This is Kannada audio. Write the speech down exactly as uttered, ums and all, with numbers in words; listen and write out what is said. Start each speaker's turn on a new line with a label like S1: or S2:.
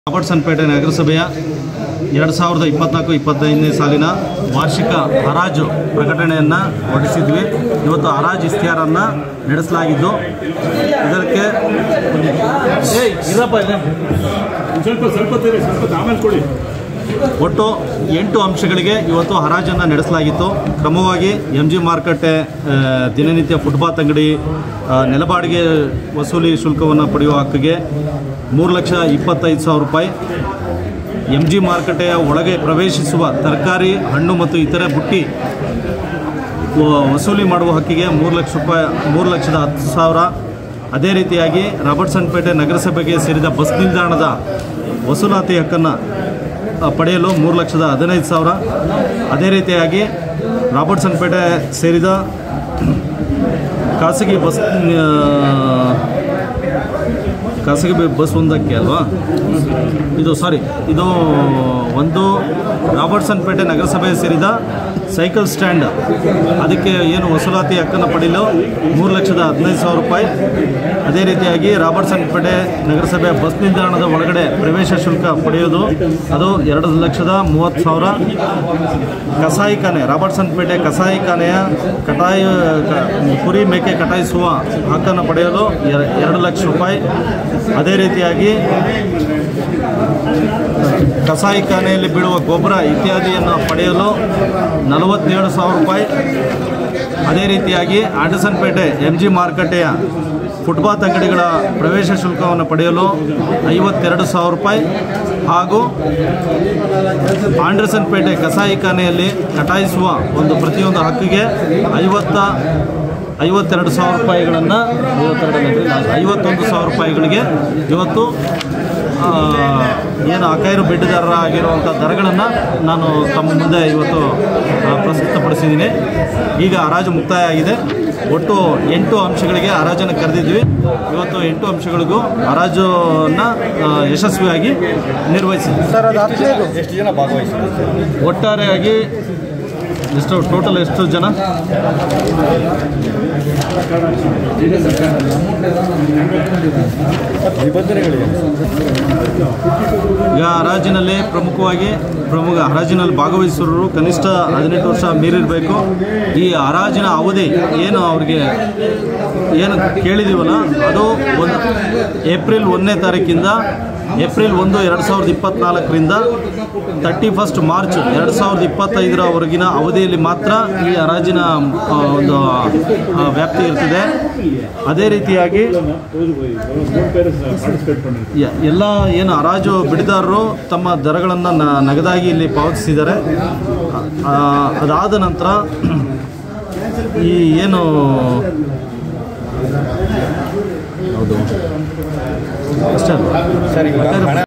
S1: ರಾಬರ್ಟ್ಸನ್ಪೇಟೆ ನಗರಸಭೆಯ ಎರಡು ಸಾವಿರದ ಇಪ್ಪತ್ನಾಲ್ಕು ಇಪ್ಪತ್ತೈದನೇ ಸಾಲಿನ ವಾರ್ಷಿಕ ಹರಾಜು ಪ್ರಕಟಣೆಯನ್ನು ಹೊರಡಿಸಿದ್ವಿ. ಇವತ್ತು ಹರಾಜು ಇಸ್ತಿಹಾರನ್ನು ನಡೆಸಲಾಗಿದ್ದು ಇದಕ್ಕೆ ಒಟ್ಟು ಎಂಟು ಅಂಶಗಳಿಗೆ ಇವತ್ತು ಹರಾಜನ್ನು ನಡೆಸಲಾಗಿತ್ತು. ಕ್ರಮವಾಗಿ ಎಂ ಜಿ ಮಾರುಕಟ್ಟೆ, ದಿನನಿತ್ಯ ಫುಟ್ಪಾತ್ ಅಂಗಡಿ, ನೆಲಬಾಡಿಗೆ ವಸೂಲಿ ಶುಲ್ಕವನ್ನು ಪಡೆಯುವ ಹಕ್ಕಿಗೆ ಮೂರು ಲಕ್ಷ ಇಪ್ಪತ್ತೈದು ಸಾವಿರ ರೂಪಾಯಿ, ಎಂ ಜಿ ಮಾರುಕಟ್ಟೆಯ ಒಳಗೆ ಪ್ರವೇಶಿಸುವ ತರಕಾರಿ, ಹಣ್ಣು ಮತ್ತು ಇತರೆ ಬುಟ್ಟಿ ವಸೂಲಿ ಮಾಡುವ ಹಕ್ಕಿಗೆ ಮೂರು ಲಕ್ಷ ರೂಪಾಯಿ ಮೂರು ಲಕ್ಷದ ಹತ್ತು ಸಾವಿರ. ಅದೇ ರೀತಿಯಾಗಿ ರಾಬರ್ಟ್ಸನ್ಪೇಟೆ ನಗರಸಭೆಗೆ ಸೇರಿದ ಬಸ್ ನಿಲ್ದಾಣದ ವಸೂಲಾತಿ ಹಕ್ಕನ್ನು ಪಡೆಯಲು ಮೂರು ಲಕ್ಷದ ಹದಿನೈದು ಸಾವಿರ. ಅದೇ ರೀತಿಯಾಗಿ ರಾಬರ್ಟ್ಸನ್ಪೇಟೆ ಸೇರಿದ ಖಾಸಗಿ ಬಸ್ ಖಾಸಗಿ ಬಸ್ ಒಂದಕ್ಕೆ ಅಲ್ವಾ ಇದು ಸಾರಿ ಇದು ಒಂದು ರಾಬರ್ಟ್ಸನ್ಪೇಟೆ ನಗರಸಭೆ ಸೇರಿದ ಸೈಕಲ್ ಸ್ಟ್ಯಾಂಡ್, ಅದಕ್ಕೆ ಏನು ವಸೂಲಾತಿ ಹಕ್ಕನ್ನು ಪಡೆಯಲು ಮೂರು ಲಕ್ಷದ ಹದಿನೈದು ಸಾವಿರ ರೂಪಾಯಿ. ಅದೇ ರೀತಿಯಾಗಿ ರಾಬರ್ಟ್ಸನ್ಪೇಟೆ ನಗರಸಭೆ ಬಸ್ ನಿಲ್ದಾಣದ ಒಳಗಡೆ ಪ್ರವೇಶ ಶುಲ್ಕ ಪಡೆಯೋದು ಅದು ಎರಡು ಲಕ್ಷದ ಮೂವತ್ತು ಸಾವಿರ. ಕಸಾಯಿಖಾನೆ, ರಾಬರ್ಟ್ಸನ್ಪೇಟೆ ಕಸಾಯಿಖಾನೆಯ ಕಟಾಯಿ ಕುರಿ ಮೇಕೆ ಕಟಾಯಿಸುವ ಹಕ್ಕನ್ನು ಪಡೆಯಲು ಎರಡು ಲಕ್ಷ ರೂಪಾಯಿ. ಅದೇ ರೀತಿಯಾಗಿ ಕಸಾಯಿಖಾನೆಯಲ್ಲಿ ಬೀಳುವ ಗೊಬ್ಬರ ಇತ್ಯಾದಿಯನ್ನು ಪಡೆಯಲು ನಲವತ್ತೇಳು ಸಾವಿರ ರೂಪಾಯಿ. ಅದೇ ರೀತಿಯಾಗಿ ಆಂಡರ್ಸನ್ಪೇಟೆ ಎಂ ಜಿ ಮಾರುಕಟ್ಟೆಯ ಫುಟ್ಪಾತ್ ಅಂಗಡಿಗಳ ಪ್ರವೇಶ ಶುಲ್ಕವನ್ನು ಪಡೆಯಲು ಐವತ್ತೆರಡು ಸಾವಿರ ರೂಪಾಯಿ ಹಾಗೂ ಆಂಡರ್ಸನ್ಪೇಟೆ ಕಸಾಯಿಖಾನೆಯಲ್ಲಿ ಕಟಾಯಿಸುವ ಒಂದು ಪ್ರತಿಯೊಂದು ಹಕ್ಕಿಗೆ ಐವತ್ತ ಐವತ್ತೆರಡು ಸಾವಿರ ರೂಪಾಯಿಗಳನ್ನು ಐವತ್ತೊಂದು ಸಾವಿರ ರೂಪಾಯಿಗಳಿಗೆ ಇವತ್ತು ಏನು ಅಕೈರು ಬಿಡ್ಡಿದಾರರ ಆಗಿರುವಂಥ ದರಗಳನ್ನು ನಾನು ತಮ್ಮ ಮುಂದೆ ಇವತ್ತು ಪ್ರಸ್ತುತಪಡಿಸಿದ್ದೀನಿ. ಈಗ ಹರಾಜು ಮುಕ್ತಾಯ ಆಗಿದೆ. ಒಟ್ಟು ಎಂಟು ಅಂಶಗಳಿಗೆ ಹರಾಜನ್ನು ಕರೆದಿದ್ವಿ. ಇವತ್ತು ಎಂಟು ಅಂಶಗಳಿಗೂ ಹರಾಜನ್ನು ಯಶಸ್ವಿಯಾಗಿ ನಿರ್ವಹಿಸಿದ್ವಿ.
S2: ಸರ್, ಅದು ಎಷ್ಟು ಜನ ಭಾಗವಹಿಸಿದ್ರು?
S1: ಒಟ್ಟಾರೆಯಾಗಿ ಎಷ್ಟು ಟೋಟಲ್ ಎಷ್ಟು ಜನ
S2: ನಿಬಂಧನೆಗಳಿವೆ?
S1: ಈಗ ಹರಾಜಿನಲ್ಲಿ ಪ್ರಮುಖವಾಗಿ ಪ್ರಮುಖ ಹರಾಜಿನಲ್ಲಿ ಭಾಗವಹಿಸೋರು ಕನಿಷ್ಠ ಹದಿನೆಂಟು ವರ್ಷ ಮೀರಿರಬೇಕು. ಈ ಹರಾಜಿನ ಅವಧಿ ಏನು ಅವ್ರಿಗೆ ಏನು ಕೇಳಿದ್ದೀವಲ್ಲ ಅದು ಒಂದು ಏಪ್ರಿಲ್ ಒಂದನೇ ತಾರೀಕಿಂದ ಏಪ್ರಿಲ್ ಒಂದು ಎರಡು ಸಾವಿರದ ಇಪ್ಪತ್ತ್ನಾಲ್ಕರಿಂದ ತರ್ಟಿ ಫಸ್ಟ್ ಮಾರ್ಚ್ ಎರಡು ಸಾವಿರದ ಇಪ್ಪತ್ತೈದರವರೆಗಿನ ಅವಧಿಯಲ್ಲಿ ಮಾತ್ರ ಈ ಹರಾಜಿನ ಒಂದು ವ್ಯಾಪ್ತಿ ಇರ್ತದೆ. ಅದೇ ರೀತಿಯಾಗಿ ಎಲ್ಲ ಏನು ಹರಾಜು ಬಿಡಿದಾರರು ತಮ್ಮ ದರಗಳನ್ನು ನಗದಾಗಿ ಇಲ್ಲಿ ಪಾವತಿಸಿದ್ದಾರೆ. ಅದಾದ ನಂತರ ಈ ಏನು ಹೌದು ಅಷ್ಟೇ
S2: ಸರಿ.